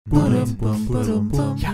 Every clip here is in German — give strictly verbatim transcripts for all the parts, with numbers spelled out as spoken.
Ja.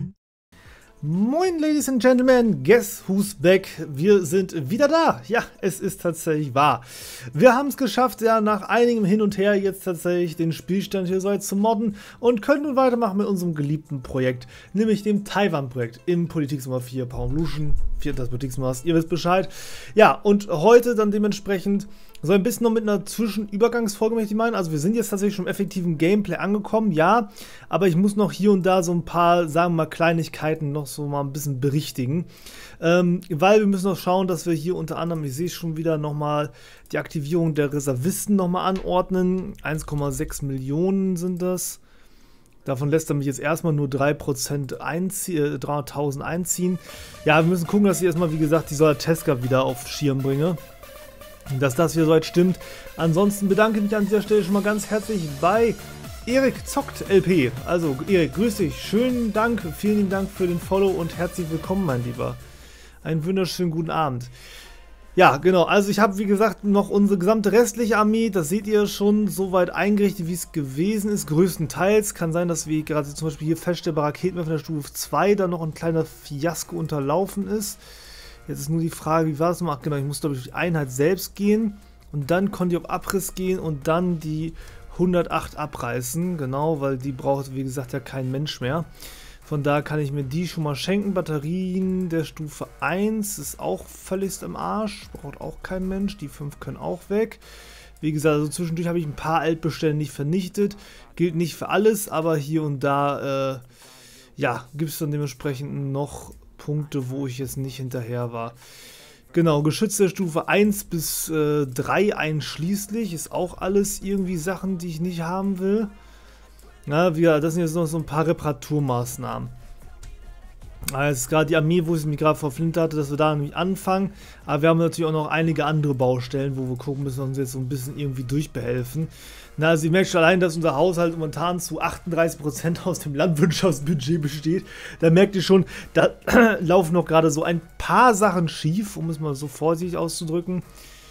Moin, Ladies and Gentlemen, guess who's back? Wir sind wieder da. Ja, es ist tatsächlich wahr. Wir haben es geschafft, ja, nach einigem Hin und Her jetzt tatsächlich den Spielstand hier so weit zu modden und können nun weitermachen mit unserem geliebten Projekt, nämlich dem Taiwan-Projekt im Politiksimmer vier Pawnlution, viertes Politiksimmer, ihr wisst Bescheid. Ja, und heute dann dementsprechend so ein bisschen noch mit einer Zwischenübergangsfolge, möchte ich meinen. Also wir sind jetzt tatsächlich schon im effektiven Gameplay angekommen, ja, aber ich muss noch hier und da so ein paar, sagen wir mal, Kleinigkeiten noch so mal ein bisschen berichtigen. Ähm, weil wir müssen noch schauen, dass wir hier unter anderem, ich sehe schon wieder nochmal die Aktivierung der Reservisten nochmal anordnen. eins Komma sechs Millionen sind das. Davon lässt er mich jetzt erstmal nur drei Prozent einziehen, dreihunderttausend einziehen. Ja, wir müssen gucken, dass ich erstmal, wie gesagt, die Solateska wieder auf Schirm bringe. Dass das hier soweit stimmt. Ansonsten bedanke ich mich an dieser Stelle schon mal ganz herzlich bei Erik Zockt L P. Also Erik, grüß dich. Schönen Dank, vielen lieben Dank für den Follow und herzlich willkommen, mein Lieber. Einen wunderschönen guten Abend. Ja, genau, also ich habe, wie gesagt, noch unsere gesamte restliche Armee, das seht ihr schon, so weit eingerichtet, wie es gewesen ist, größtenteils. Kann sein, dass wir gerade zum Beispiel hier feststellbare Raketenwerfer der Stufe zwei da noch ein kleiner Fiasko unterlaufen ist. Jetzt ist nur die Frage, wie war es noch? Ach, genau, ich muss, glaube ich, die Einheit selbst gehen und dann konnte ich auf Abriss gehen und dann die hundertacht abreißen, genau, weil die braucht, wie gesagt, ja kein Mensch mehr. Von daher kann ich mir die schon mal schenken. Batterien der Stufe eins ist auch völlig im Arsch, braucht auch kein Mensch, die fünf können auch weg. Wie gesagt, also zwischendurch habe ich ein paar Altbestände nicht vernichtet, gilt nicht für alles, aber hier und da, äh, ja, gibt es dann dementsprechend noch Punkte, wo ich jetzt nicht hinterher war. Genau, Geschütz der Stufe eins bis äh, drei einschließlich ist auch alles irgendwie Sachen, die ich nicht haben will. Na, wir, das sind jetzt noch so ein paar Reparaturmaßnahmen. Das ist gerade die Armee, wo ich mich gerade verflintet hatte, dass wir da nämlich anfangen. Aber wir haben natürlich auch noch einige andere Baustellen, wo wir gucken müssen, dass wir uns jetzt so ein bisschen irgendwie durchbehelfen. Na, also ihr merkt schon allein, dass unser Haushalt momentan zu achtunddreißig Prozent aus dem Landwirtschaftsbudget besteht. Da merkt ihr schon, da laufen noch gerade so ein paar Sachen schief, um es mal so vorsichtig auszudrücken.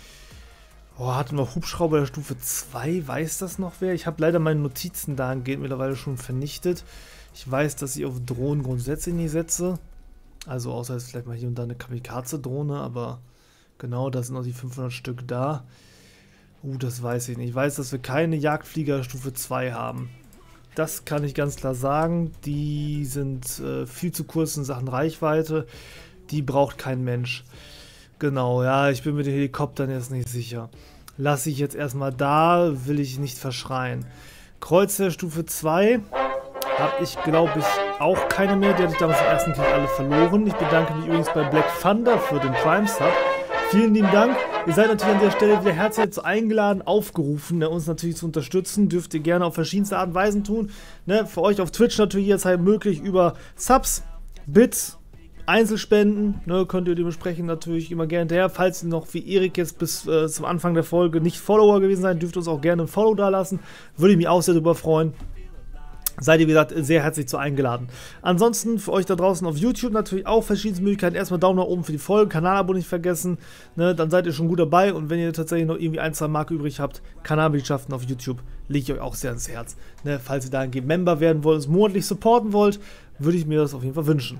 Oh, hatten wir Hubschrauber der Stufe zwei, weiß das noch wer? Ich habe leider meine Notizen dahingehend mittlerweile schon vernichtet. Ich weiß, dass ich auf Drohnen grundsätzlich nicht setze. Also außer jetzt vielleicht mal hier und da eine Kamikaze-Drohne, aber genau, da sind noch die fünfhundert Stück da. Uh, das weiß ich nicht. Ich weiß, dass wir keine Jagdflieger Stufe zwei haben. Das kann ich ganz klar sagen. Die sind äh, viel zu kurz in Sachen Reichweite. Die braucht kein Mensch. Genau, ja, ich bin mit den Helikoptern jetzt nicht sicher. Lasse ich jetzt erstmal da, will ich nicht verschreien. Kreuzer Stufe zwei habe ich, glaube ich, auch keine mehr. Die hatte ich damals im ersten Krieg alle verloren. Ich bedanke mich übrigens bei Black Thunder für den Prime Sub. Vielen lieben Dank. Ihr seid natürlich an der Stelle wieder herzlich dazu eingeladen, aufgerufen, ne, uns natürlich zu unterstützen. Dürft ihr gerne auf verschiedenste Art und Weisen tun. Ne, für euch auf Twitch natürlich jetzt halt möglich über Subs, Bits, Einzelspenden. Ne, könnt ihr dementsprechend natürlich immer gerne hinterher. Falls ihr noch wie Erik jetzt bis äh, zum Anfang der Folge nicht Follower gewesen seid, dürft ihr uns auch gerne ein Follow da lassen. Würde ich mich auch sehr darüber freuen. Seid ihr, wie gesagt, sehr herzlich zu eingeladen. Ansonsten für euch da draußen auf YouTube natürlich auch verschiedene Möglichkeiten. Erstmal Daumen nach oben für die Folge, Kanalabo nicht vergessen, ne, dann seid ihr schon gut dabei. Und wenn ihr tatsächlich noch irgendwie ein, zwei Mark übrig habt, Kanalmitgliedschaften auf YouTube, lege ich euch auch sehr ans Herz. Ne, falls ihr dahingehend Member werden wollt, uns monatlich supporten wollt, würde ich mir das auf jeden Fall wünschen.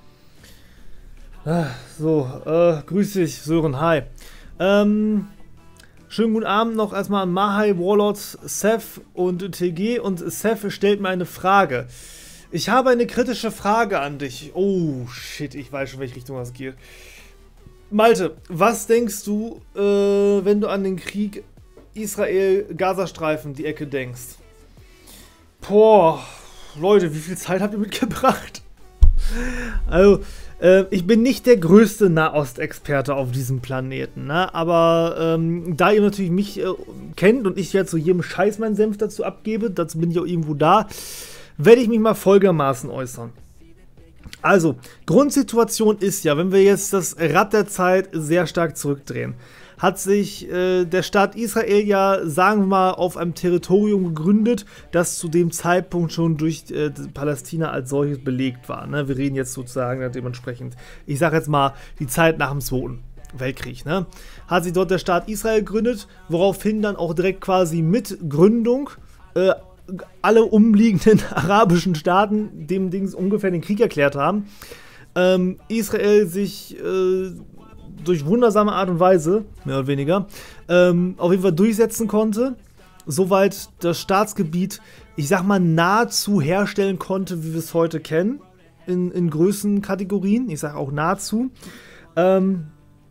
Ah, so, äh, grüß dich, Sören, hi. Ähm... Schönen guten Abend noch erstmal an Mahai, Warlords, Seth und T G. Und Seth stellt mir eine Frage. Ich habe eine kritische Frage an dich. Oh, shit, ich weiß schon, welche Richtung das geht. Malte, was denkst du, äh, wenn du an den Krieg Israel-Gazastreifen, die Ecke denkst? Boah, Leute, wie viel Zeit habt ihr mitgebracht? Also, äh, ich bin nicht der größte Nahostexperte auf diesem Planeten, ne? Aber ähm, da ihr natürlich mich äh, kennt und ich ja zu jedem Scheiß meinen Senf dazu abgebe, dazu bin ich auch irgendwo da, werde ich mich mal folgendermaßen äußern. Also, Grundsituation ist ja, wenn wir jetzt das Rad der Zeit sehr stark zurückdrehen, hat sich äh, der Staat Israel ja, sagen wir mal, auf einem Territorium gegründet, das zu dem Zeitpunkt schon durch äh, Palästina als solches belegt war. Ne? Wir reden jetzt sozusagen dementsprechend, ich sage jetzt mal, die Zeit nach dem Zweiten Weltkrieg. Ne? Hat sich dort der Staat Israel gegründet, woraufhin dann auch direkt quasi mit Gründung äh, alle umliegenden arabischen Staaten dem Dings ungefähr den Krieg erklärt haben. Ähm, Israel sich äh, durch wundersame Art und Weise, mehr oder weniger, ähm, auf jeden Fall durchsetzen konnte. Soweit das Staatsgebiet, ich sag mal, nahezu herstellen konnte, wie wir es heute kennen. In, in Größenkategorien. Ich sage auch nahezu. Ähm,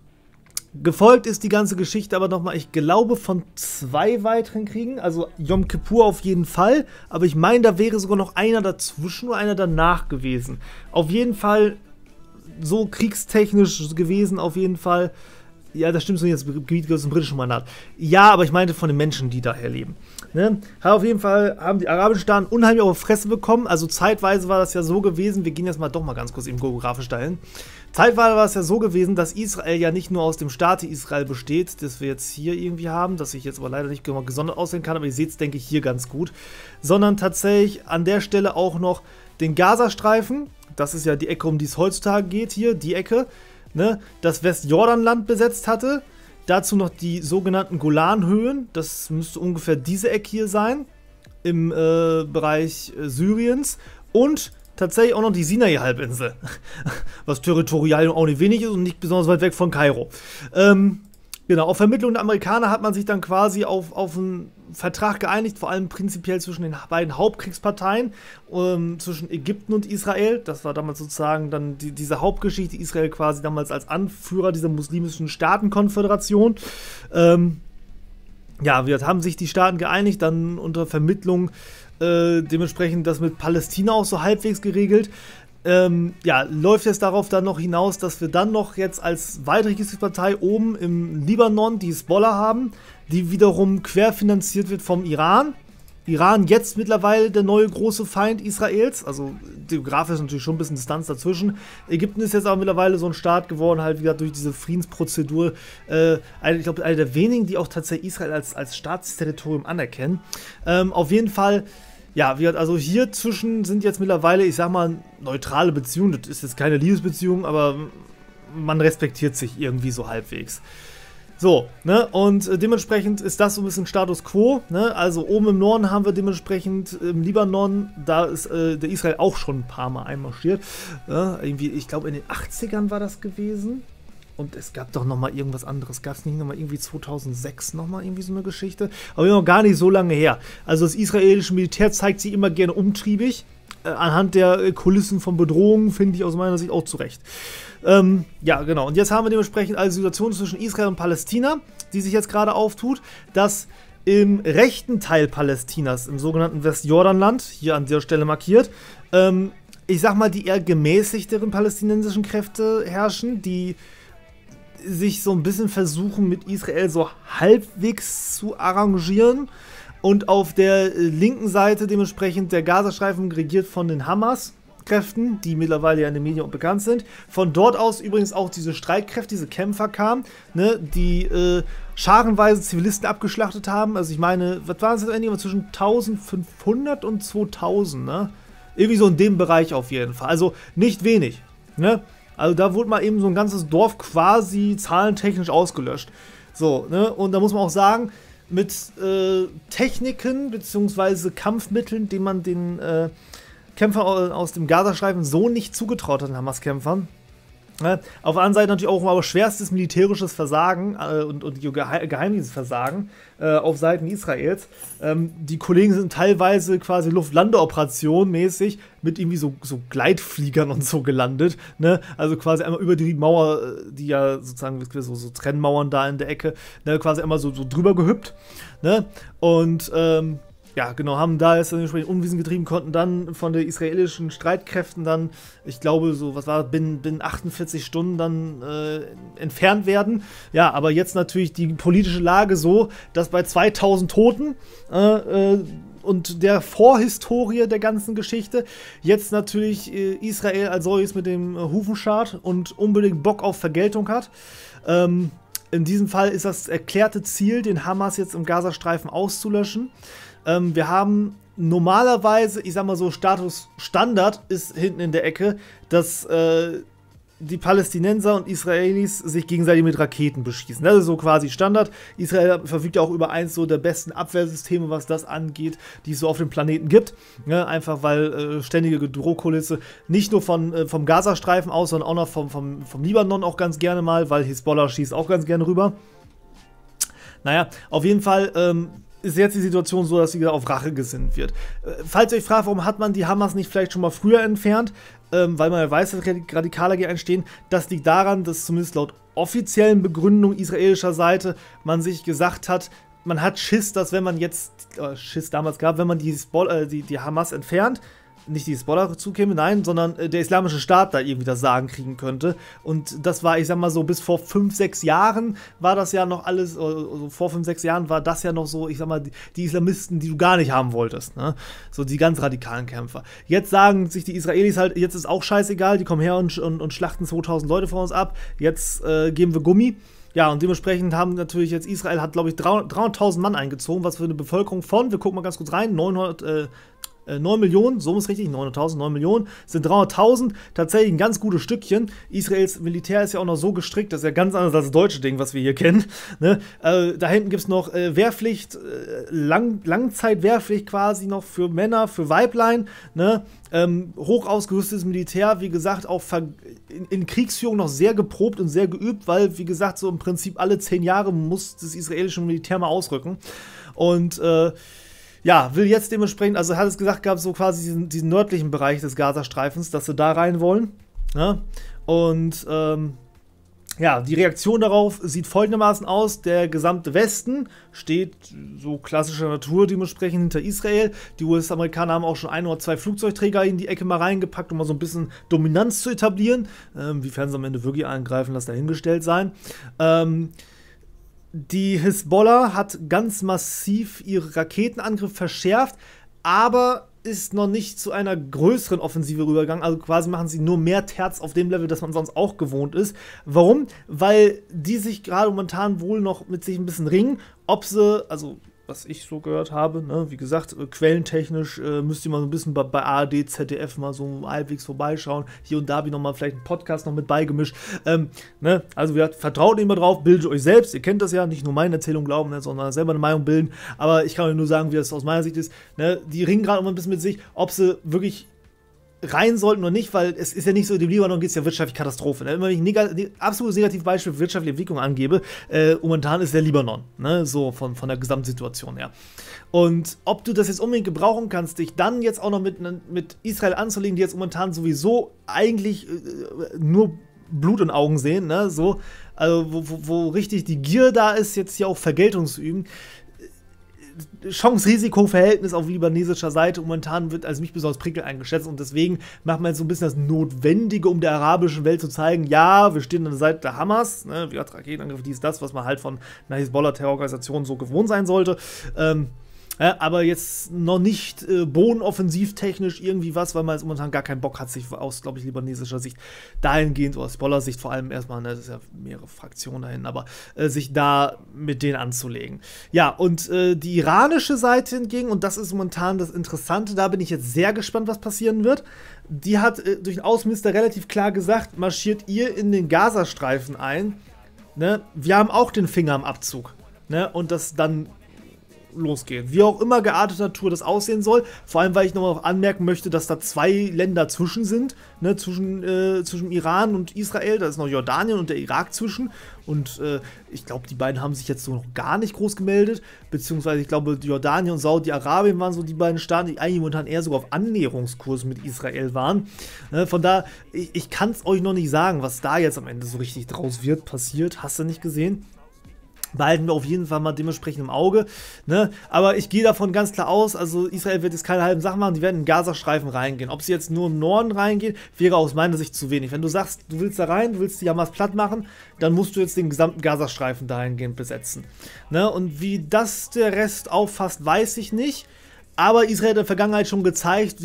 gefolgt ist die ganze Geschichte aber nochmal, ich glaube, von zwei weiteren Kriegen. Also Yom Kippur auf jeden Fall. Aber ich meine, da wäre sogar noch einer dazwischen oder einer danach gewesen. Auf jeden Fall so kriegstechnisch gewesen, auf jeden Fall. Ja, das stimmt so nicht, das Gebiet gehört zum britischen Mandat. Ja, aber ich meinte von den Menschen, die daher leben. Ne? Auf jeden Fall haben die arabischen Staaten unheimlich auf die Fresse bekommen. Also zeitweise war das ja so gewesen, wir gehen jetzt mal doch mal ganz kurz eben geografisch dahin. Zeitweise war es ja so gewesen, dass Israel ja nicht nur aus dem Staate Israel besteht, das wir jetzt hier irgendwie haben, das ich jetzt aber leider nicht gesondert aussehen kann, aber ihr seht es, denke ich, hier ganz gut. Sondern tatsächlich an der Stelle auch noch den Gazastreifen, das ist ja die Ecke, um die es heutzutage geht, hier, die Ecke, ne, das Westjordanland besetzt hatte. Dazu noch die sogenannten Golanhöhen. Das müsste ungefähr diese Ecke hier sein. Im äh, Bereich äh, Syriens. Und tatsächlich auch noch die Sinai-Halbinsel. Was territorial auch nicht wenig ist und nicht besonders weit weg von Kairo. Ähm, genau, auf Vermittlung der Amerikaner hat man sich dann quasi auf, auf einen Vertrag geeinigt, vor allem prinzipiell zwischen den beiden Hauptkriegsparteien, ähm, zwischen Ägypten und Israel. Das war damals sozusagen dann die, diese Hauptgeschichte, Israel quasi damals als Anführer dieser muslimischen Staatenkonföderation. Ähm, ja, wir haben sich die Staaten geeinigt, dann unter Vermittlung äh, dementsprechend das mit Palästina auch so halbwegs geregelt. Ähm, ja, läuft jetzt darauf dann noch hinaus, dass wir dann noch jetzt als weitere Kriegspartei oben im Libanon die Hezbollah haben, die wiederum querfinanziert wird vom Iran. Iran jetzt mittlerweile der neue große Feind Israels, also geografisch natürlich schon ein bisschen Distanz dazwischen. Ägypten ist jetzt auch mittlerweile so ein Staat geworden, halt wieder durch diese Friedensprozedur. Äh, ich glaube, einer der wenigen, die auch tatsächlich Israel als, als Staatsterritorium anerkennen. Ähm, auf jeden Fall, ja, wir, also hier zwischen sind jetzt mittlerweile, ich sag mal, neutrale Beziehungen. Das ist jetzt keine Liebesbeziehung, aber man respektiert sich irgendwie so halbwegs. So, ne, und äh, dementsprechend ist das so ein bisschen Status Quo, ne, also oben im Norden haben wir dementsprechend im Libanon, da ist äh, der Israel auch schon ein paar Mal einmarschiert, ne, irgendwie, ich glaube in den achtzigern war das gewesen und es gab doch nochmal irgendwas anderes, gab es nicht nochmal irgendwie zweitausendsechs nochmal irgendwie so eine Geschichte, aber noch gar nicht so lange her, also das israelische Militär zeigt sich immer gerne umtriebig, äh, anhand der äh, Kulissen von Bedrohungen, finde ich aus meiner Sicht auch zurecht. Ähm, ja, genau. Und jetzt haben wir dementsprechend eine Situation zwischen Israel und Palästina, die sich jetzt gerade auftut, dass im rechten Teil Palästinas, im sogenannten Westjordanland, hier an der Stelle markiert, ähm, ich sag mal, die eher gemäßigteren palästinensischen Kräfte herrschen, die sich so ein bisschen versuchen, mit Israel so halbwegs zu arrangieren. Und auf der linken Seite dementsprechend der Gazastreifen regiert von den Hamas Kräften, die mittlerweile ja in den Medien auch bekannt sind. Von dort aus übrigens auch diese Streitkräfte, diese Kämpfer kamen, ne, die äh, scharenweise Zivilisten abgeschlachtet haben. Also ich meine, was waren es jetzt eigentlich? Zwischen eintausendfünfhundert und zweitausend, ne? Irgendwie so in dem Bereich auf jeden Fall. Also nicht wenig, ne? Also da wurde mal eben so ein ganzes Dorf quasi zahlentechnisch ausgelöscht. So, ne? Und da muss man auch sagen, mit äh, Techniken bzw. Kampfmitteln, die man den äh, Kämpfer aus dem Gazastreifen so nicht zugetraut hat, den Hamas-Kämpfern. Ja, auf der anderen Seite natürlich auch aber schwerstes militärisches Versagen äh, und, und Gehe Geheimdienstversagen äh, auf Seiten Israels. Ähm, die Kollegen sind teilweise quasi Luftlandeoperation mäßig mit irgendwie so, so Gleitfliegern und so gelandet. Ne? Also quasi einmal über die Mauer, die ja sozusagen so, so Trennmauern da in der Ecke, ne? Quasi einmal so, so drüber gehüpft. Ne? Und ähm, ja, genau, haben da jetzt entsprechend Unwesen getrieben, konnten dann von den israelischen Streitkräften dann, ich glaube, so, was war, binnen, binnen achtundvierzig Stunden dann äh, entfernt werden. Ja, aber jetzt natürlich die politische Lage so, dass bei zweitausend Toten äh, äh, und der Vorhistorie der ganzen Geschichte jetzt natürlich äh, Israel als solches mit dem äh, Hufen schart und unbedingt Bock auf Vergeltung hat. Ähm, in diesem Fall ist das erklärte Ziel, den Hamas jetzt im Gazastreifen auszulöschen. Ähm, wir haben normalerweise, ich sag mal so, Status Standard ist hinten in der Ecke, dass äh, die Palästinenser und Israelis sich gegenseitig mit Raketen beschießen. Das ist so quasi Standard. Israel verfügt ja auch über eins so der besten Abwehrsysteme, was das angeht, die es so auf dem Planeten gibt. Ja, einfach weil äh, ständige Drohkulisse nicht nur von, äh, vom Gazastreifen aus, sondern auch noch vom, vom, vom Libanon auch ganz gerne mal, weil Hisbollah schießt auch ganz gerne rüber. Naja, auf jeden Fall ähm, ist jetzt die Situation so, dass sie auf Rache gesinnt wird. Äh, falls ihr euch fragt, warum hat man die Hamas nicht vielleicht schon mal früher entfernt, ähm, weil man ja weiß, dass Radikale entstehen, das liegt daran, dass zumindest laut offiziellen Begründung israelischer Seite man sich gesagt hat, man hat Schiss, dass wenn man jetzt, äh, Schiss damals gab, wenn man die, äh, die, die Hamas entfernt, nicht die Hisbollah zukäme, nein, sondern äh, der islamische Staat da irgendwie das Sagen kriegen könnte. Und das war, ich sag mal so, bis vor fünf, sechs Jahren war das ja noch alles, also vor fünf, sechs Jahren war das ja noch so, ich sag mal, die, die Islamisten, die du gar nicht haben wolltest, ne? So die ganz radikalen Kämpfer. Jetzt sagen sich die Israelis halt, jetzt ist auch scheißegal, die kommen her und, und, und schlachten zweitausend Leute vor uns ab, jetzt äh, geben wir Gummi. Ja, und dementsprechend haben natürlich jetzt Israel hat, glaube ich, dreihunderttausend Mann eingezogen, was für eine Bevölkerung von, wir gucken mal ganz kurz rein, neunhundert, äh, neun Millionen, so ist richtig, neunhunderttausend, neun Millionen, sind dreihunderttausend, tatsächlich ein ganz gutes Stückchen. Israels Militär ist ja auch noch so gestrickt, das ist ja ganz anders als das deutsche Ding, was wir hier kennen. Ne? Äh, da hinten gibt es noch äh, Wehrpflicht, äh, Lang Langzeitwehrpflicht quasi noch für Männer, für Weiblein, ne? Ähm, hoch ausgerüstetes Militär, wie gesagt, auch in, in Kriegsführung noch sehr geprobt und sehr geübt, weil, wie gesagt, so im Prinzip alle zehn Jahre muss das israelische Militär mal ausrücken. Und, äh, ja, will jetzt dementsprechend, also hat es gesagt gehabt, so quasi diesen, diesen nördlichen Bereich des Gazastreifens, dass sie da rein wollen. Ne? Und ähm, ja, die Reaktion darauf sieht folgendermaßen aus: Der gesamte Westen steht so klassischer Natur dementsprechend hinter Israel. Die U S-Amerikaner haben auch schon ein oder zwei Flugzeugträger in die Ecke mal reingepackt, um mal so ein bisschen Dominanz zu etablieren. Ähm, Wiefern sie am Ende wirklich angreifen, lass dahingestellt sein. Ähm, Die Hisbollah hat ganz massiv ihre Raketenangriff verschärft, aber ist noch nicht zu einer größeren Offensive rübergegangen. Also quasi machen sie nur mehr Terz auf dem Level, das man sonst auch gewohnt ist. Warum? Weil die sich gerade momentan wohl noch mit sich ein bisschen ringen, ob sie, also was ich so gehört habe, ne, wie gesagt, äh, quellentechnisch äh, müsst ihr mal so ein bisschen bei, bei A R D, Z D F mal so halbwegs vorbeischauen. Hier und da habe ich nochmal vielleicht einen Podcast noch mit beigemischt. Ähm, ne, also wir vertraut immer drauf, bildet euch selbst. Ihr kennt das ja, nicht nur meine Erzählung glauben, ne, sondern selber eine Meinung bilden. Aber ich kann euch nur sagen, wie das aus meiner Sicht ist. Ne, die ringen gerade immer ein bisschen mit sich, ob sie wirklich rein sollten oder nicht, weil es ist ja nicht so, dem Libanon geht es ja wirtschaftlich Katastrophe. Ne? Immer wenn ich ein neg absolutes Negativbeispiel für wirtschaftliche Entwicklung angebe, äh, momentan ist der Libanon, ne? So von, von der Gesamtsituation her. Und ob du das jetzt unbedingt gebrauchen kannst, dich dann jetzt auch noch mit, mit Israel anzulegen, die jetzt momentan sowieso eigentlich äh, nur Blut in Augen sehen, ne? So, also wo, wo, wo richtig die Gier da ist, jetzt hier auch Vergeltung zu üben. Chance-Risiko-Verhältnis auf libanesischer Seite momentan wird als nicht besonders prickelnd eingeschätzt und deswegen macht man jetzt so ein bisschen das Notwendige, um der arabischen Welt zu zeigen, ja, wir stehen an der Seite der Hamas, ne, wie gesagt, Raketenangriffe, dies, das, was man halt von einer Hisbollah-Terrororganisation so gewohnt sein sollte, ähm, ja, aber jetzt noch nicht äh, bodenoffensivtechnisch irgendwie was, weil man jetzt momentan gar keinen Bock hat, sich aus, glaube ich, libanesischer Sicht dahingehend, oder Hisbollah-Sicht vor allem erstmal, ne, das ist ja mehrere Fraktionen dahin, aber äh, sich da mit denen anzulegen. Ja, und äh, die iranische Seite hingegen, und das ist momentan das Interessante, da bin ich jetzt sehr gespannt, was passieren wird. Die hat äh, durch den Außenminister relativ klar gesagt, marschiert ihr in den Gazastreifen ein, ne? Wir haben auch den Finger am Abzug, ne? Und das dann losgeht. Wie auch immer gearteter Natur das aussehen soll. Vor allem, weil ich nochmal anmerken möchte, dass da zwei Länder zwischen sind. Ne, zwischen, äh, zwischen Iran und Israel. Da ist noch Jordanien und der Irak zwischen. Und äh, ich glaube, die beiden haben sich jetzt so noch gar nicht groß gemeldet. Beziehungsweise, ich glaube, Jordanien und Saudi-Arabien waren so die beiden Staaten, die eigentlich momentan eher sogar auf Annäherungskurs mit Israel waren. Ne, von da, ich, ich kann es euch noch nicht sagen, was da jetzt am Ende so richtig draus wird, passiert. Hast du nicht gesehen? Behalten wir auf jeden Fall mal dementsprechend im Auge. Ne? Aber ich gehe davon ganz klar aus, also Israel wird jetzt keine halben Sachen machen, die werden in den Gazastreifen reingehen. Ob sie jetzt nur im Norden reingehen, wäre aus meiner Sicht zu wenig. Wenn du sagst, du willst da rein, du willst die Hamas platt machen, dann musst du jetzt den gesamten Gazastreifen dahingehend besetzen. Ne? Und wie das der Rest auffasst, weiß ich nicht. Aber Israel hat in der Vergangenheit schon gezeigt, die sind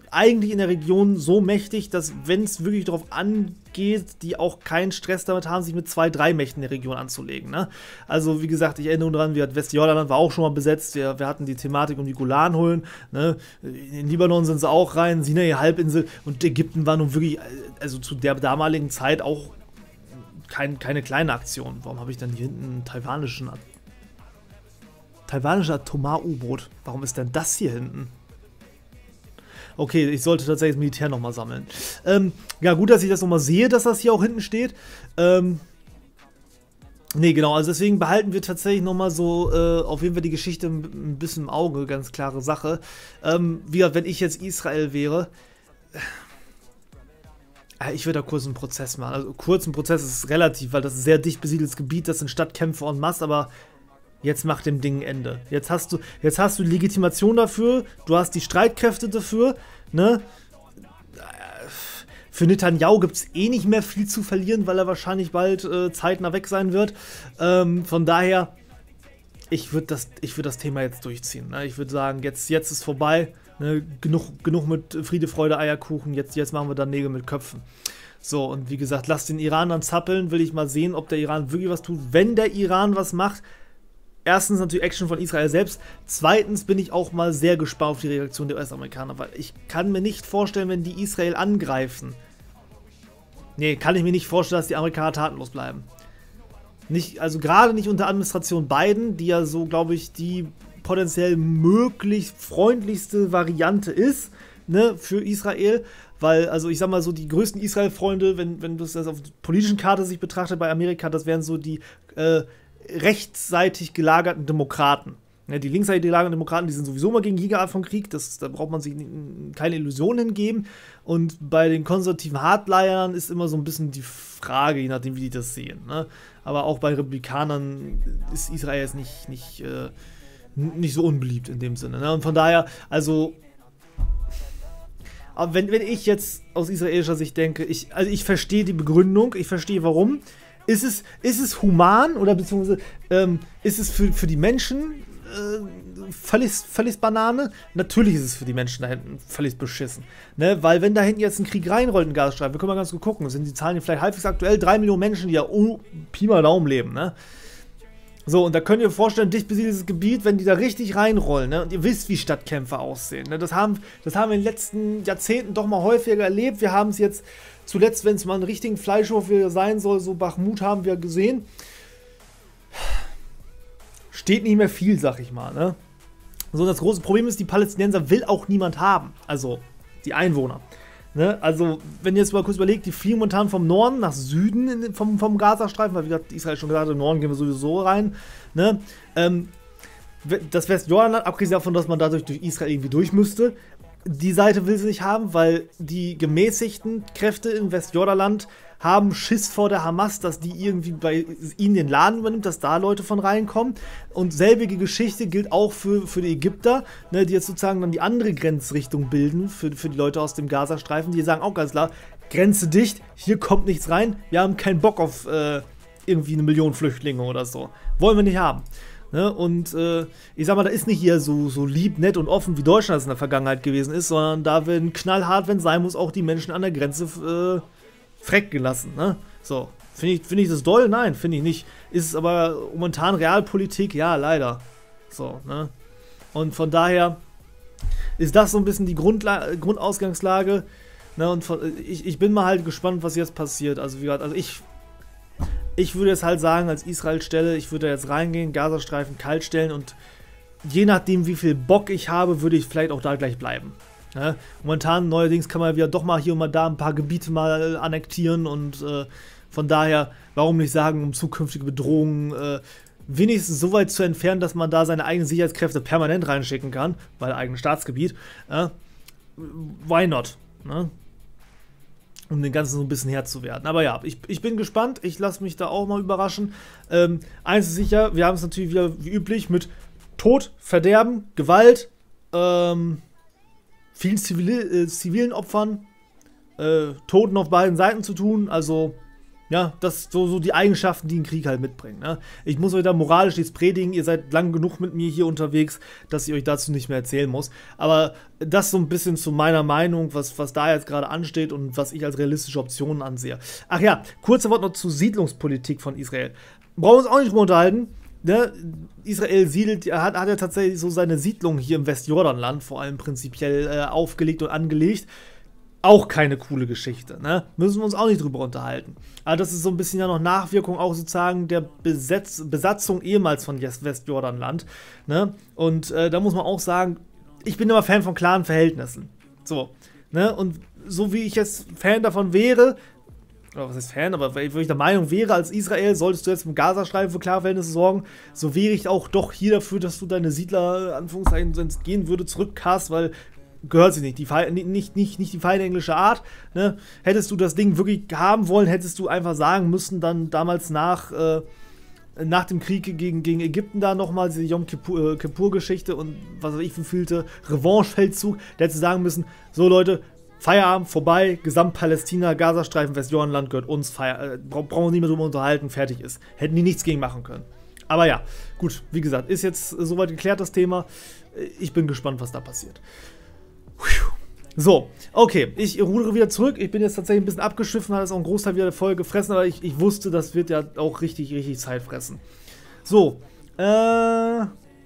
eigentlich in der Region so mächtig, dass, wenn es wirklich darauf angeht, die auch keinen Stress damit haben, sich mit zwei, drei Mächten in der Region anzulegen. Ne? Also, wie gesagt, ich erinnere daran, Westjordanland war auch schon mal besetzt. Wir, wir hatten die Thematik um die Golanhöhen. Ne? In Libanon sind sie auch rein, Sinai-Halbinsel. Und Ägypten war nun wirklich, also zu der damaligen Zeit auch kein, keine kleine Aktion. Warum habe ich dann hier hinten einen taiwanischen Taiwanischer Atomar-U-Boot. Warum ist denn das hier hinten? Okay, ich sollte tatsächlich das Militär nochmal sammeln. Ähm, ja, gut, dass ich das nochmal sehe, dass das hier auch hinten steht. Ähm, ne, genau, also deswegen behalten wir tatsächlich nochmal so äh, auf jeden Fall die Geschichte ein bisschen im Auge, ganz klare Sache. Ähm, wie gesagt, wenn ich jetzt Israel wäre, äh, ich würde da kurz einen Prozess machen. Also kurz ein Prozess ist relativ, weil das ist ein sehr dicht besiedeltes Gebiet, das sind Stadtkämpfe en masse, aber jetzt macht dem Ding ein Ende. Jetzt hast du, jetzt hast du Legitimation dafür, du hast die Streitkräfte dafür, ne? Für Netanyahu gibt es eh nicht mehr viel zu verlieren, weil er wahrscheinlich bald äh, zeitnah weg sein wird. Ähm, von daher, ich würde das, ich würd das Thema jetzt durchziehen. Ne? Ich würde sagen, jetzt, jetzt ist vorbei. Ne? Genug, genug mit Friede, Freude, Eierkuchen. Jetzt, jetzt machen wir dann Nägel mit Köpfen. So, und wie gesagt, lasst den Iran dann zappeln. Will ich mal sehen, ob der Iran wirklich was tut. Wenn der Iran was macht, erstens natürlich Action von Israel selbst. Zweitens bin ich auch mal sehr gespannt auf die Reaktion der U S-Amerikaner, weil ich kann mir nicht vorstellen, wenn die Israel angreifen. Nee, kann ich mir nicht vorstellen, dass die Amerikaner tatenlos bleiben. Nicht, also gerade nicht unter Administration Biden, die ja so, glaube ich, die potenziell möglichst freundlichste Variante ist, ne, für Israel. Weil, also ich sag mal so, die größten Israel-Freunde, wenn, wenn das auf der politischen Karte sich betrachtet bei Amerika, das wären so die, äh, rechtsseitig gelagerten Demokraten. Ja, die linksseitig gelagerten Demokraten, die sind sowieso mal gegen jede Art von Krieg, das, da braucht man sich keine Illusionen hingeben. Und bei den konservativen Hardlinern ist immer so ein bisschen die Frage, je nachdem, wie die das sehen. Ne? Aber auch bei Republikanern ist Israel jetzt nicht, nicht, äh, nicht so unbeliebt in dem Sinne. Ne? Und von daher, also, aber wenn, wenn ich jetzt aus israelischer Sicht denke, ich, also ich verstehe die Begründung, ich verstehe warum. Ist es, ist es human oder beziehungsweise ähm, ist es für, für die Menschen äh, völlig, völlig Banane? Natürlich ist es für die Menschen da hinten völlig beschissen. Ne? Weil wenn da hinten jetzt ein Krieg reinrollt in Gazastreifen, wir können mal ganz gut gucken, sind die Zahlen hier vielleicht halbwegs aktuell, drei Millionen Menschen, die ja oh, Pi mal Daumen leben. Ne? So, und da könnt ihr euch vorstellen, dicht besiedeltes Gebiet, wenn die da richtig reinrollen, ne? Und ihr wisst, wie Stadtkämpfe aussehen. Ne? Das, haben, das haben wir in den letzten Jahrzehnten doch mal häufiger erlebt. Wir haben es jetzt zuletzt, wenn es mal einen richtigen Fleischwurf wieder sein soll, so Bachmut haben wir gesehen. Steht nicht mehr viel, sag ich mal. Ne? So, das große Problem ist, die Palästinenser will auch niemand haben. Also die Einwohner. Ne? Also, wenn ihr jetzt mal kurz überlegt, die fliegen momentan vom Norden nach Süden in, vom, vom Gazastreifen, weil wie gesagt, Israel schon gesagt hat, im Norden gehen wir sowieso rein. Ne? Ähm, das Westjordanland, abgesehen davon, dass man dadurch durch Israel irgendwie durch müsste, die Seite will sie nicht haben, weil die gemäßigten Kräfte im Westjordanland haben Schiss vor der Hamas, dass die irgendwie bei ihnen den Laden übernimmt, dass da Leute von reinkommen. Und selbige Geschichte gilt auch für, für die Ägypter, ne, die jetzt sozusagen dann die andere Grenzrichtung bilden für, für die Leute aus dem Gazastreifen. Die sagen auch ganz klar, Grenze dicht, hier kommt nichts rein, wir haben keinen Bock auf äh, irgendwie eine Million Flüchtlinge oder so. Wollen wir nicht haben. Ne? Und äh, ich sag mal, da ist nicht hier so, so lieb, nett und offen, wie Deutschland es in der Vergangenheit gewesen ist, sondern da werden knallhart, wenn es sein muss, auch die Menschen an der Grenze äh, freck gelassen, ne? So. Finde ich, find ich das doll? Nein, finde ich nicht. Ist es aber momentan Realpolitik? Ja, leider. So, ne? Und von daher ist das so ein bisschen die Grundla Grundausgangslage. Ne? Und von, ich, ich bin mal halt gespannt, was jetzt passiert. Also, wie gesagt, also ich, ich würde jetzt halt sagen, als Israel-Stelle, ich würde da jetzt reingehen, Gazastreifen kalt stellen und je nachdem, wie viel Bock ich habe, würde ich vielleicht auch da gleich bleiben. Ja, momentan, neuerdings kann man wieder doch mal hier und mal da ein paar Gebiete mal annektieren und äh, von daher, warum nicht sagen, um zukünftige Bedrohungen äh, wenigstens so weit zu entfernen, dass man da seine eigenen Sicherheitskräfte permanent reinschicken kann, weil eigenes Staatsgebiet, äh, why not, ne? Um den Ganzen so ein bisschen Herr zu werden. Aber ja, ich, ich bin gespannt, ich lasse mich da auch mal überraschen. Ähm, eins ist sicher, wir haben es natürlich wieder wie üblich mit Tod, Verderben, Gewalt, ähm, vielen Zivil äh, zivilen Opfern, äh, Toten auf beiden Seiten zu tun. Also Ja, das so, so die Eigenschaften, die ein Krieg halt mitbringt. Ne? Ich muss euch da moralisch nichts predigen, ihr seid lang genug mit mir hier unterwegs, dass ich euch dazu nicht mehr erzählen muss. Aber das so ein bisschen zu meiner Meinung, was, was da jetzt gerade ansteht und was ich als realistische Optionen ansehe. Ach ja, kurze Wort noch zur Siedlungspolitik von Israel. Brauchen wir uns auch nicht drüber unterhalten. Ne? Israel siedelt, hat, hat ja tatsächlich so seine Siedlung hier im Westjordanland vor allem prinzipiell äh, aufgelegt und angelegt. Auch keine coole Geschichte, ne? Müssen wir uns auch nicht drüber unterhalten. Aber das ist so ein bisschen ja noch Nachwirkung auch sozusagen der Besetz Besatzung ehemals von Westjordanland, ne? Und äh, da muss man auch sagen, ich bin immer Fan von klaren Verhältnissen. So, ne? Und so wie ich jetzt Fan davon wäre, oder was heißt Fan, aber wenn ich der Meinung wäre, als Israel solltest du jetzt im Gazastreifen für klare Verhältnisse sorgen, so wäre ich auch doch hier dafür, dass du deine Siedler, Anführungszeichen, wenn es gehen würde, zurückcast, weil gehört sie nicht, die nicht, nicht, nicht die feine englische Art, ne? Hättest du das Ding wirklich haben wollen, hättest du einfach sagen müssen, dann damals nach, äh, nach dem Krieg gegen, gegen Ägypten da nochmal diese Yom Kippur-Geschichte und was weiß ich, wie vielte Revanche-Feldzug, da hättest du sagen müssen, so Leute, Feierabend, vorbei, Gesamt-Palästina, Gazastreifen, Westjordanland gehört uns, Feier, äh, bra brauchen wir nicht mehr drüber unterhalten, fertig ist. Hätten die nichts gegen machen können. Aber ja, gut, wie gesagt, ist jetzt soweit geklärt das Thema. Ich bin gespannt, was da passiert. So, okay, ich rudere wieder zurück. Ich bin jetzt tatsächlich ein bisschen abgeschiffen, hat es auch einen Großteil wieder der Folge gefressen, aber ich, ich wusste, das wird ja auch richtig, richtig Zeit fressen. So, äh...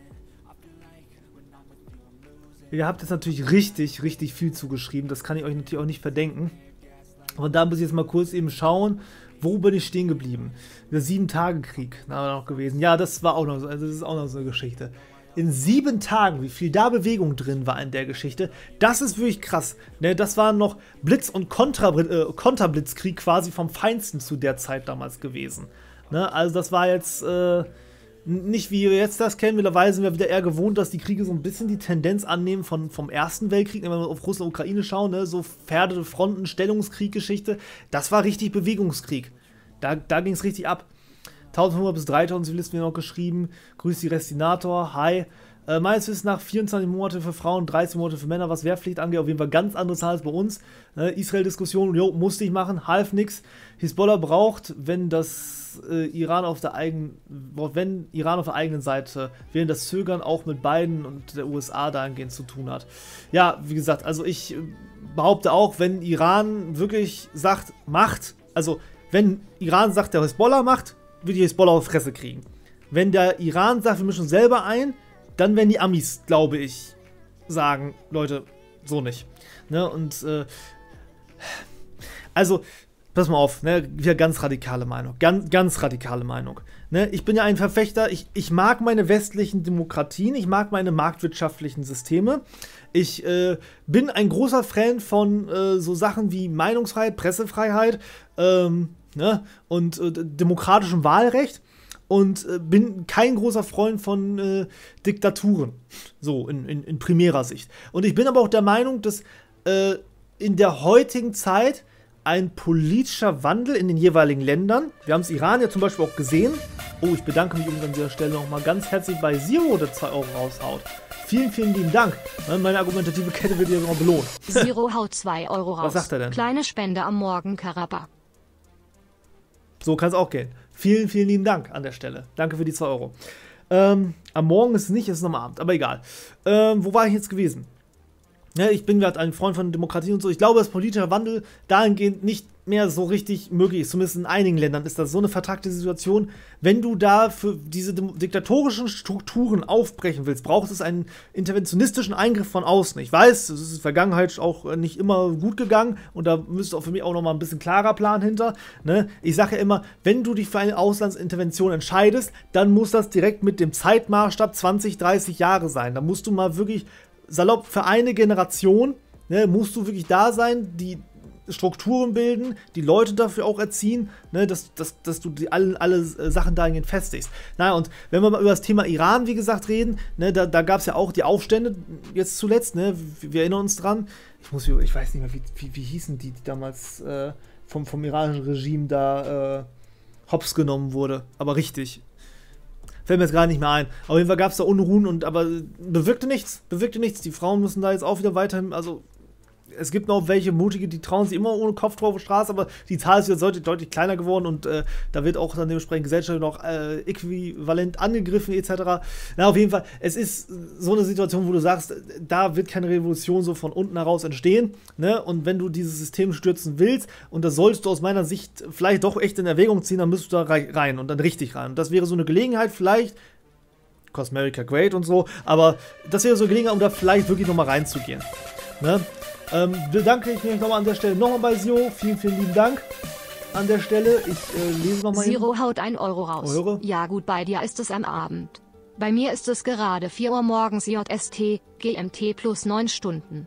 ihr habt jetzt natürlich richtig, richtig viel zugeschrieben. Das kann ich euch natürlich auch nicht verdenken. Und da muss ich jetzt mal kurz eben schauen, wo bin ich stehen geblieben? Der Sieben-Tage-Krieg, da war noch gewesen. Ja, das war auch noch so, also das ist auch noch so eine Geschichte. In sieben Tagen, wie viel da Bewegung drin war in der Geschichte, das ist wirklich krass. Ne, das war noch Blitz- und Kontra, äh, Konterblitzkrieg quasi vom Feinsten zu der Zeit damals gewesen. Ne, also das war jetzt äh, nicht wie wir jetzt das kennen. Mittlerweile sind wir wieder eher gewohnt, dass die Kriege so ein bisschen die Tendenz annehmen von, vom Ersten Weltkrieg, wenn wir auf Russland und Ukraine schauen, ne, so Pferde, Fronten, Stellungskrieg-Geschichte. Das war richtig Bewegungskrieg. Da, da ging es richtig ab. eintausendfünfhundert bis dreitausend Zivilisten werden noch geschrieben. Grüß die Restinator. Hi. Äh, meines Wissens nach vierundzwanzig Monate für Frauen, dreißig Monate für Männer, was Wehrpflicht angeht. Auf jeden Fall ganz andere Zahl als bei uns. Äh, Israel-Diskussion, jo, musste ich machen, half nix. Hisbollah braucht, wenn das äh, Iran auf der eigenen, wenn Iran auf der eigenen Seite, während das Zögern auch mit Biden und der U S A dahingehend zu tun hat. Ja, wie gesagt, also ich behaupte auch, wenn Iran wirklich sagt, macht, also wenn Iran sagt, der Hisbollah macht, wird die Hisbollah auf Fresse kriegen. Wenn der Iran sagt, wir mischen uns selber ein, dann werden die Amis, glaube ich, sagen, Leute, so nicht. Ne? Und, äh, also, pass mal auf, ne? Wieder ganz radikale Meinung. Ganz, ganz radikale Meinung. Ne? Ich bin ja ein Verfechter, ich, ich mag meine westlichen Demokratien, ich mag meine marktwirtschaftlichen Systeme. Ich äh, bin ein großer Fan von äh, so Sachen wie Meinungsfreiheit, Pressefreiheit, ähm, ne? und äh, demokratischem Wahlrecht. Und äh, bin kein großer Freund von äh, Diktaturen, so in, in, in primärer Sicht. Und ich bin aber auch der Meinung, dass äh, in der heutigen Zeit ein politischer Wandel in den jeweiligen Ländern, wir haben es Iran ja zum Beispiel auch gesehen, oh, ich bedanke mich übrigens an dieser Stelle nochmal ganz herzlich bei Zero, der zwei Euro raushaut. Vielen, vielen lieben Dank. Meine argumentative Kette wird hier noch belohnt. Zero haut zwei Euro raus. Was sagt er denn? Kleine Spende am Morgen, Karabba. So kann es auch gehen. Vielen, vielen lieben Dank an der Stelle. Danke für die zwei Euro. Ähm, am Morgen ist es nicht, es ist noch am Abend, aber egal. Ähm, wo war ich jetzt gewesen? Ja, ich bin gerade ein Freund von Demokratie und so. Ich glaube, dass politischer Wandel dahingehend nicht mehr so richtig möglich ist. Zumindest in einigen Ländern ist das so eine vertragte Situation. Wenn du da für diese diktatorischen Strukturen aufbrechen willst, braucht es einen interventionistischen Eingriff von außen. Ich weiß, es ist in der Vergangenheit auch nicht immer gut gegangen und da müsste auch für mich auch noch mal ein bisschen klarer Plan hinter. Ne? Ich sage ja immer, wenn du dich für eine Auslandsintervention entscheidest, dann muss das direkt mit dem Zeitmaßstab zwanzig, dreißig Jahre sein. Da musst du mal wirklich salopp für eine Generation, ne, musst du wirklich da sein, die Strukturen bilden, die Leute dafür auch erziehen, ne, dass, dass, dass du die, alle, alle Sachen dahingehend festigst. Naja, und wenn wir mal über das Thema Iran, wie gesagt, reden, ne, da, da gab es ja auch die Aufstände, jetzt zuletzt, ne, wir, wir erinnern uns dran, ich muss, ich weiß nicht mehr, wie, wie, wie hießen die, die damals äh, vom, vom iranischen Regime da äh, hops genommen wurde, aber richtig. Fällt mir jetzt gerade nicht mehr ein. Auf jeden Fall gab es da Unruhen, und aber bewirkte nichts. Bewirkte nichts. Die Frauen müssen da jetzt auch wieder weiterhin, also es gibt noch welche Mutige, die trauen sich immer ohne Kopf drauf auf die Straße, aber die Zahl ist jetzt deutlich, deutlich kleiner geworden und äh, da wird auch dann dementsprechend gesellschaftlich noch äh, äquivalent angegriffen et cetera. Na, auf jeden Fall, es ist so eine Situation, wo du sagst, da wird keine Revolution so von unten heraus entstehen, ne? Und wenn du dieses System stürzen willst, und das sollst du aus meiner Sicht vielleicht doch echt in Erwägung ziehen, dann müsst du da rein und dann richtig rein. Und das wäre so eine Gelegenheit, vielleicht, Cosmerica Great und so, aber das wäre so eine Gelegenheit, um da vielleicht wirklich nochmal reinzugehen. Ne? Ähm, bedanke ich mich nochmal an der Stelle nochmal bei Zero. Vielen, vielen lieben Dank an der Stelle. Ich äh, lese nochmal hin. Zero haut ein Euro raus. Euro? Ja gut, bei dir ist es am Abend. Bei mir ist es gerade vier Uhr morgens J S T, G M T plus neun Stunden.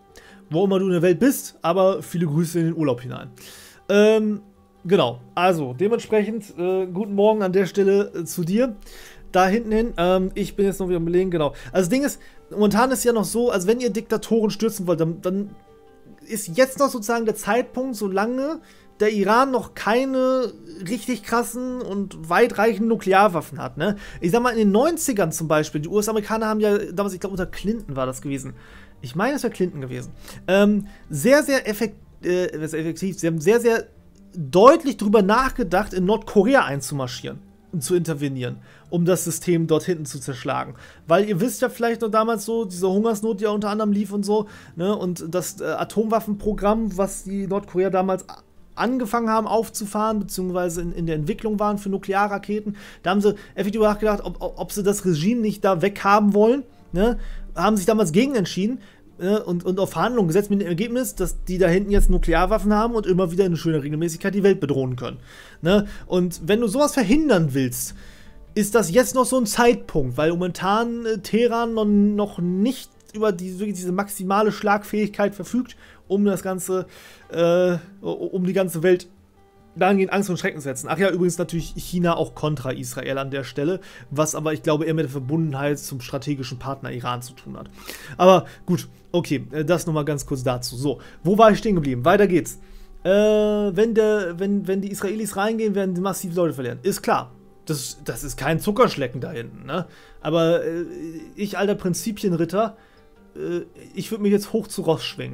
Wo immer du in der Welt bist, aber viele Grüße in den Urlaub hinein. Ähm, genau, also dementsprechend äh, guten Morgen an der Stelle äh, zu dir. Da hinten hin, ähm, ich bin jetzt noch wieder am Belegen, genau. Also das Ding ist, momentan ist ja noch so, als wenn ihr Diktatoren stürzen wollt, dann, dann ist jetzt noch sozusagen der Zeitpunkt, solange der Iran noch keine richtig krassen und weitreichenden Nuklearwaffen hat, ne? Ich sag mal, in den neunzigern zum Beispiel, die U S-Amerikaner haben ja damals, ich glaube unter Clinton war das gewesen, ich meine, es wäre Clinton gewesen, ähm, sehr, sehr effekt, äh, effektiv, sie haben sehr, sehr deutlich drüber nachgedacht, in Nordkorea einzumarschieren und zu intervenieren, um das System dort hinten zu zerschlagen. Weil ihr wisst ja vielleicht noch damals so, diese Hungersnot, die ja unter anderem lief und so, ne, und das äh, Atomwaffenprogramm, was die Nordkorea damals angefangen haben aufzufahren, beziehungsweise in, in der Entwicklung waren für Nuklearraketen, da haben sie effektiv nachgedacht, ob, ob sie das Regime nicht da weghaben wollen, ne, haben sich damals gegen entschieden, Und, und auf Verhandlungen gesetzt mit dem Ergebnis, dass die da hinten jetzt Nuklearwaffen haben und immer wieder in schöner Regelmäßigkeit die Welt bedrohen können. Ne? Und wenn du sowas verhindern willst, ist das jetzt noch so ein Zeitpunkt, weil momentan äh, Teheran noch, noch nicht über die, wirklich diese maximale Schlagfähigkeit verfügt, um das Ganze, äh, um die ganze Welt dahingehend Angst und Schrecken setzen. Ach ja, übrigens natürlich China auch kontra Israel an der Stelle, was aber, ich glaube, eher mit der Verbundenheit zum strategischen Partner Iran zu tun hat. Aber gut, okay, das nochmal ganz kurz dazu. So, wo war ich stehen geblieben? Weiter geht's. Äh, wenn, der, wenn, wenn die Israelis reingehen, werden die massiv Leute verlieren. Ist klar. Das, das ist kein Zuckerschlecken da hinten, ne? Aber äh, ich, alter Prinzipienritter, äh, ich würde mich jetzt hoch zu Ross schwingen.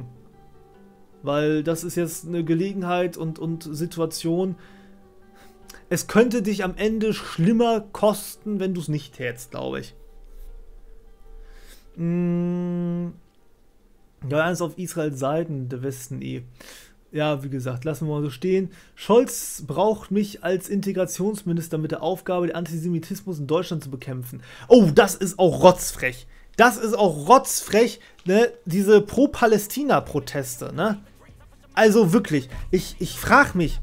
Weil das ist jetzt eine Gelegenheit und, und Situation. Es könnte dich am Ende schlimmer kosten, wenn du es nicht tätst, glaube ich. Mm, ja, eins auf Israels Seiten, der Westen eh. Ja, wie gesagt, lassen wir mal so stehen. Scholz braucht mich als Integrationsminister mit der Aufgabe, den Antisemitismus in Deutschland zu bekämpfen. Oh, das ist auch rotzfrech. Das ist auch rotzfrech, ne, diese Pro-Palästina-Proteste, ne? Also wirklich, ich, ich frage mich,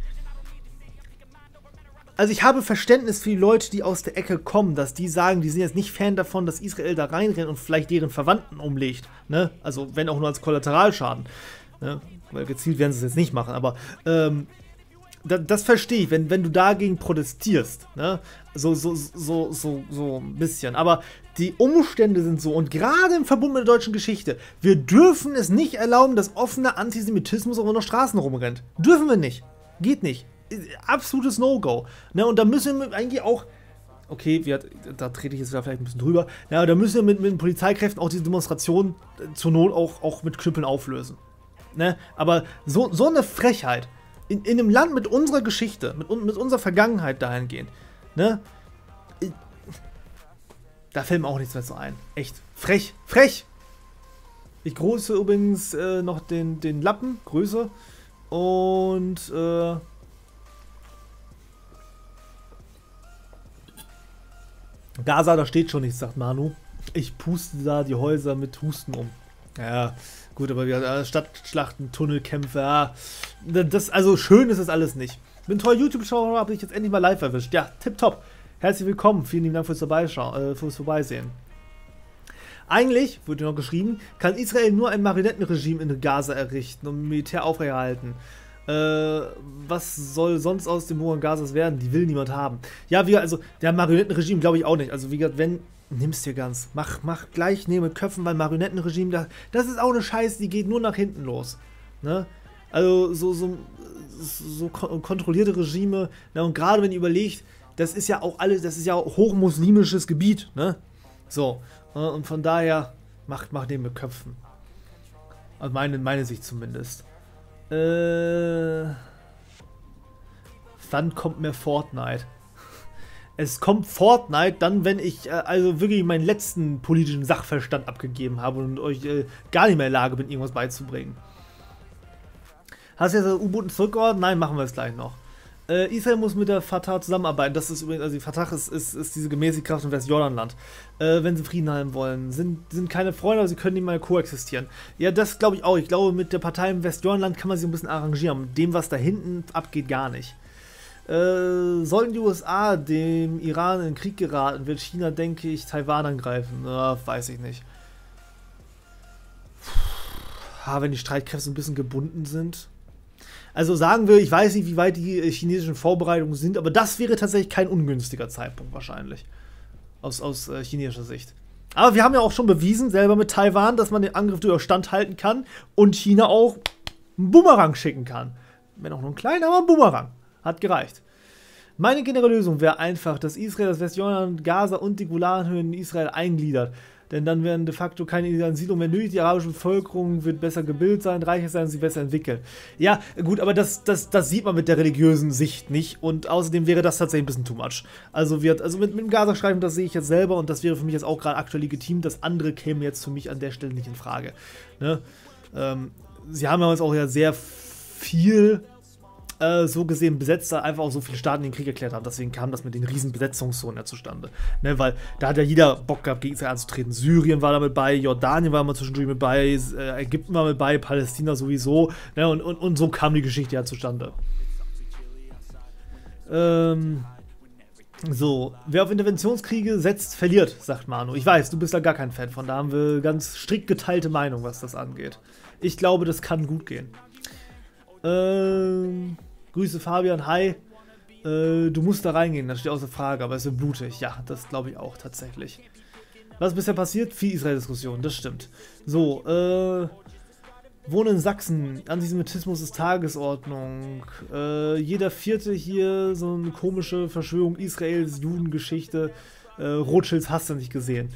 also ich habe Verständnis für die Leute, die aus der Ecke kommen, dass die sagen, die sind jetzt nicht Fan davon, dass Israel da reinrennt und vielleicht deren Verwandten umlegt, ne? Also wenn auch nur als Kollateralschaden, ne? Weil gezielt werden sie es jetzt nicht machen, aber ähm, das, das verstehe ich, wenn, wenn du dagegen protestierst, ne? So, so, so, so, so ein bisschen. Aber die Umstände sind so, und gerade im Verbund mit der deutschen Geschichte, wir dürfen es nicht erlauben, dass offener Antisemitismus auf unseren Straßen rumrennt. Dürfen wir nicht. Geht nicht. Absolutes No-Go. Ne? Und da müssen wir eigentlich auch, okay, wir, da trete ich jetzt vielleicht ein bisschen drüber, ja, da müssen wir mit, mit den Polizeikräften auch diese Demonstration zur Not auch, auch mit Knüppeln auflösen. Ne? Aber so, so eine Frechheit, in, in einem Land mit unserer Geschichte, mit, mit unserer Vergangenheit dahingehend, ne? Da fällt mir auch nichts mehr so ein. Echt. Frech. Frech! Ich grüße übrigens äh, noch den, den Lappen. Grüße. Und äh, Gaza, da steht schon nichts, sagt Manu. Ich puste da die Häuser mit Husten um. Ja, gut, aber wir Stadtschlachten, Tunnelkämpfe, ja. Das, also schön ist das alles nicht. Bin toll YouTube-Schauer, habe ich jetzt endlich mal live erwischt. Ja, tipptopp. Herzlich willkommen. Vielen lieben Dank fürs Vorbeischauen, äh, fürs Vorbeisehen. Eigentlich, wurde noch geschrieben, kann Israel nur ein Marionettenregime in Gaza errichten und Militär aufrechterhalten. Äh, was soll sonst aus dem Mauern Gazas werden? Die will niemand haben. Ja, wir, also, der Marionettenregime glaube ich auch nicht. Also, wie gesagt, wenn, nimm's dir ganz. Mach, mach gleich, nehme Köpfen beim Marionettenregime. Das, das ist auch eine Scheiße, die geht nur nach hinten los. Ne? Also, so, so, so kontrollierte Regime, na, und gerade wenn ihr überlegt, das ist ja auch alles, das ist ja auch hochmuslimisches Gebiet, ne? So, und von daher, macht, macht den mit Köpfen. Also meine, meine Sicht zumindest. Äh, dann kommt mir Fortnite. Es kommt Fortnite dann, wenn ich äh, also wirklich meinen letzten politischen Sachverstand abgegeben habe und euch äh, gar nicht mehr in der Lage bin, irgendwas beizubringen. Hast du jetzt das U-Boot zurückgeordnet? Nein, machen wir es gleich noch. Äh, Israel muss mit der Fatah zusammenarbeiten. Das ist übrigens, also die Fatah ist, ist, ist diese Gemäßigkraft im Westjordanland. Äh, wenn sie Frieden haben wollen. Sind, sind keine Freunde, aber sie können nicht mal koexistieren. Ja, das glaube ich auch. Ich glaube, mit der Partei im Westjordanland kann man sich ein bisschen arrangieren. Mit dem, was da hinten abgeht, gar nicht. Äh, sollten die U S A dem Iran in den Krieg geraten, wird China, denke ich, Taiwan angreifen. Na, weiß ich nicht. Puh, wenn die Streitkräfte ein bisschen gebunden sind. Also sagen wir, ich weiß nicht, wie weit die chinesischen Vorbereitungen sind, aber das wäre tatsächlich kein ungünstiger Zeitpunkt wahrscheinlich. Aus, aus äh, chinesischer Sicht. Aber wir haben ja auch schon bewiesen, selber mit Taiwan, dass man den Angriff durchaus standhalten kann und China auch einen Bumerang schicken kann. Wenn auch nur ein kleiner, aber ein Bumerang. Hat gereicht. Meine generelle Lösung wäre einfach, dass Israel das Westjordanland, Gaza und die Golanhöhen in Israel eingliedert. Denn dann wären de facto keine illegalen Siedlungen mehr nötig, die arabische Bevölkerung wird besser gebildet sein, reicher sein und sich besser entwickeln. Ja, gut, aber das, das, das sieht man mit der religiösen Sicht nicht und außerdem wäre das tatsächlich ein bisschen too much. Also, wird, also mit, mit dem Gaza-Schreiben, das sehe ich jetzt selber und das wäre für mich jetzt auch gerade aktuell legitim. Das andere käme jetzt für mich an der Stelle nicht in Frage. Ne? Ähm, sie haben ja jetzt auch ja sehr viel äh, so gesehen besetzt, da einfach auch so viele Staaten den Krieg erklärt haben. Deswegen kam das mit den riesen Besetzungszonen ja zustande. Ne, weil da hat ja jeder Bock gehabt, gegen Israel anzutreten. Syrien war da mit bei, Jordanien war mal zwischendurch mit bei, äh, Ägypten war mit bei, Palästina sowieso. Ne, und, und, und so kam die Geschichte ja zustande. Ähm... So, wer auf Interventionskriege setzt, verliert, sagt Manu. Ich weiß, du bist da gar kein Fan von, da haben wir ganz strikt geteilte Meinung, was das angeht. Ich glaube, das kann gut gehen. Ähm, Grüße Fabian, hi. Äh, du musst da reingehen, das steht außer Frage, aber es wird blutig. Ja, das glaube ich auch tatsächlich. Was ist bisher passiert? Viel Israel-Diskussion, das stimmt. So, äh... Wohnen in Sachsen, Antisemitismus ist Tagesordnung. Äh, jeder Vierte hier, so eine komische Verschwörung Israels, Judengeschichte. Äh, Rothschilds hast du nicht gesehen.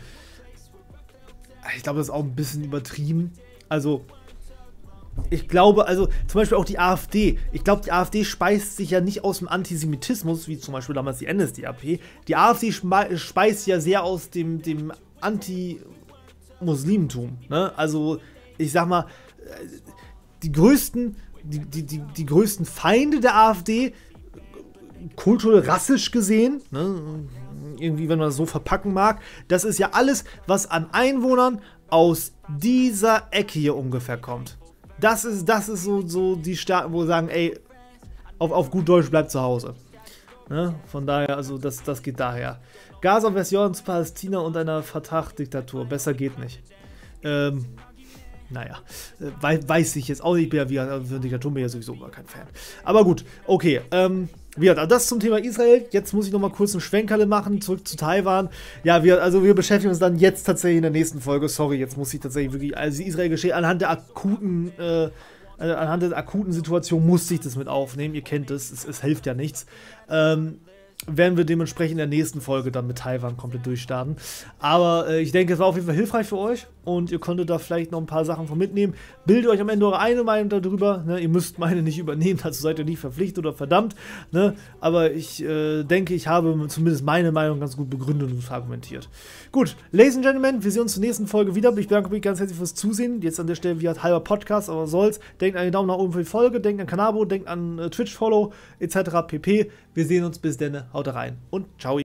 Ich glaube, das ist auch ein bisschen übertrieben. Also, ich glaube, also zum Beispiel auch die AfD. Ich glaube, die AfD speist sich ja nicht aus dem Antisemitismus, wie zum Beispiel damals die N S D A P. Die AfD speist ja sehr aus dem, dem Anti-Muslimentum. Ne? Also, ich sag mal, die größten, die, die, die, die größten Feinde der AfD, kulturell rassisch gesehen, ne, irgendwie, wenn man das so verpacken mag, das ist ja alles, was an Einwohnern aus dieser Ecke hier ungefähr kommt. Das ist, das ist so, so die Staaten, wo wir sagen, ey, auf, auf gut Deutsch bleibt zu Hause. Ne? Von daher, also das, das geht daher. Gaza und Westjordan zu Palästina und einer Fatah-Diktatur. Besser geht nicht. Ähm, Naja, weiß, weiß ich jetzt auch nicht, ich bin ja wie für Diktatur bin ich ja sowieso gar kein Fan. Aber gut, okay, ähm, wie gesagt, das zum Thema Israel. Jetzt muss ich nochmal kurz einen Schwenkerle machen, zurück zu Taiwan. Ja, wir, also wir beschäftigen uns dann jetzt tatsächlich in der nächsten Folge. Sorry, jetzt muss ich tatsächlich wirklich, also Israel geschehen, anhand der akuten, äh, anhand der akuten Situation musste ich das mit aufnehmen. Ihr kennt es, es, es hilft ja nichts. Ähm, werden wir dementsprechend in der nächsten Folge dann mit Taiwan komplett durchstarten. Aber äh, ich denke, es war auf jeden Fall hilfreich für euch und ihr konntet da vielleicht noch ein paar Sachen von mitnehmen. Bildet euch am Ende eure eigene Meinung darüber. Ne? Ihr müsst meine nicht übernehmen, dazu seid ihr nicht verpflichtet oder verdammt. Ne? Aber ich äh, denke, ich habe zumindest meine Meinung ganz gut begründet und argumentiert. Gut, Ladies and Gentlemen, wir sehen uns zur nächsten Folge wieder. Ich bedanke mich ganz herzlich fürs Zusehen. Jetzt an der Stelle wie ein halber Podcast, aber soll's. Denkt an den Daumen nach oben für die Folge, denkt an Kanabo, denkt an äh, Twitch-Follow et cetera pp. Wir sehen uns bis dann. Haut rein und ciao.